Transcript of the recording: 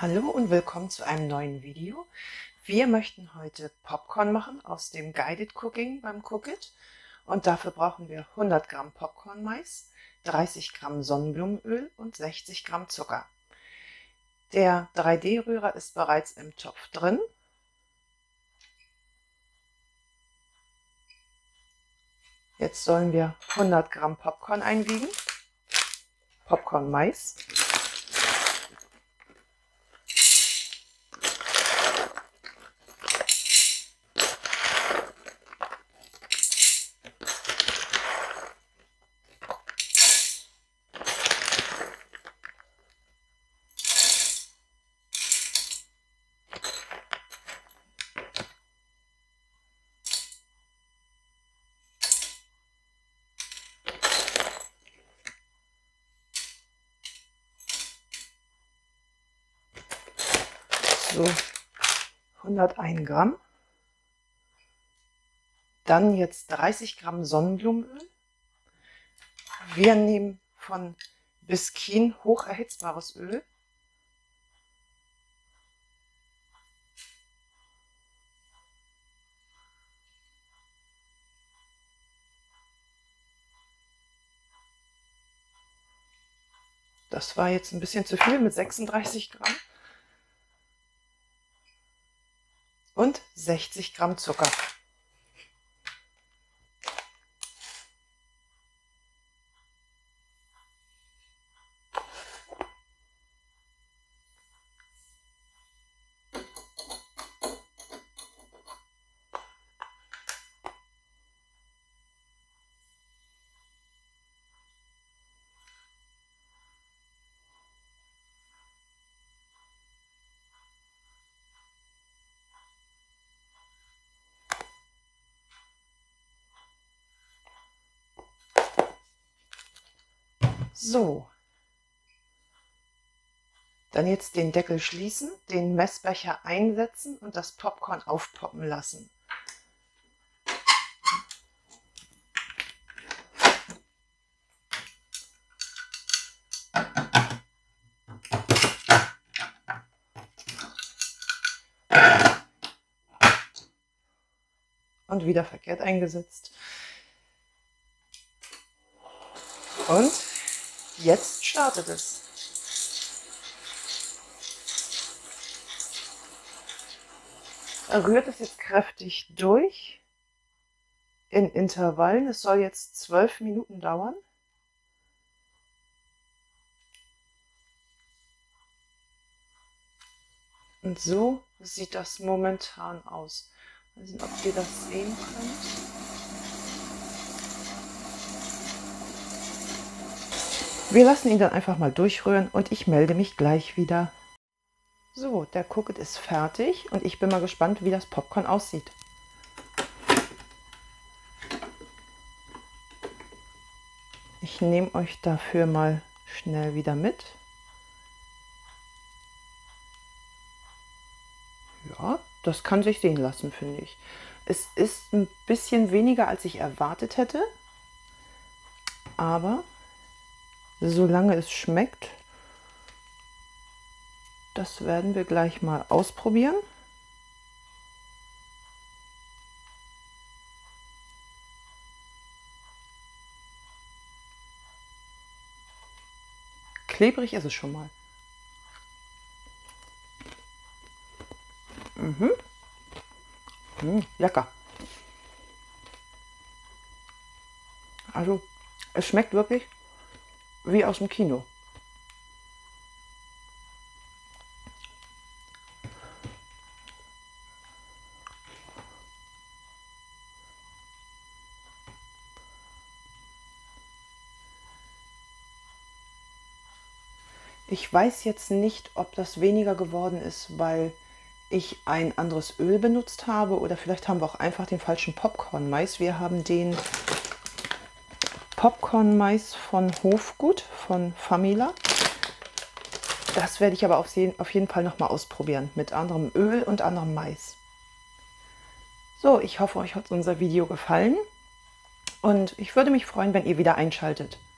Hallo und willkommen zu einem neuen Video. Wir möchten heute Popcorn machen aus dem Guided Cooking beim Cookit und dafür brauchen wir 100 Gramm Popcorn-Mais, 30 Gramm Sonnenblumenöl und 60 Gramm Zucker. Der 3D-Rührer ist bereits im Topf drin. Jetzt sollen wir 100 Gramm Popcorn einwiegen, Popcorn-Mais. So 101 Gramm. Dann jetzt 30 Gramm Sonnenblumenöl. Wir nehmen von Biskin hocherhitzbares Öl. Das war jetzt ein bisschen zu viel mit 36 Gramm. Und 60 Gramm Zucker. So, dann jetzt den Deckel schließen, den Messbecher einsetzen und das Popcorn aufpoppen lassen. Und wieder verkehrt eingesetzt. Und jetzt startet es. Er rührt es jetzt kräftig durch in Intervallen. Es soll jetzt 12 Minuten dauern. Und so sieht das momentan aus. Mal sehen, ob ihr das sehen könnt. Wir lassen ihn dann einfach mal durchrühren und ich melde mich gleich wieder. So, der Cookit ist fertig und ich bin mal gespannt, wie das Popcorn aussieht. Ich nehme euch dafür mal schnell wieder mit. Ja, das kann sich sehen lassen, finde ich. Es ist ein bisschen weniger, als ich erwartet hätte, aber solange es schmeckt, das werden wir gleich mal ausprobieren. Klebrig ist es schon mal. Lecker. Also, es schmeckt wirklich wie aus dem Kino. Ich weiß jetzt nicht, ob das weniger geworden ist, weil ich ein anderes Öl benutzt habe oder vielleicht haben wir auch einfach den falschen Popcorn-Mais. Wir haben den Popcorn-Mais von Hofgut, von Famila. Das werde ich aber auf jeden Fall noch mal ausprobieren mit anderem Öl und anderem Mais. So, ich hoffe, euch hat unser Video gefallen und ich würde mich freuen, wenn ihr wieder einschaltet.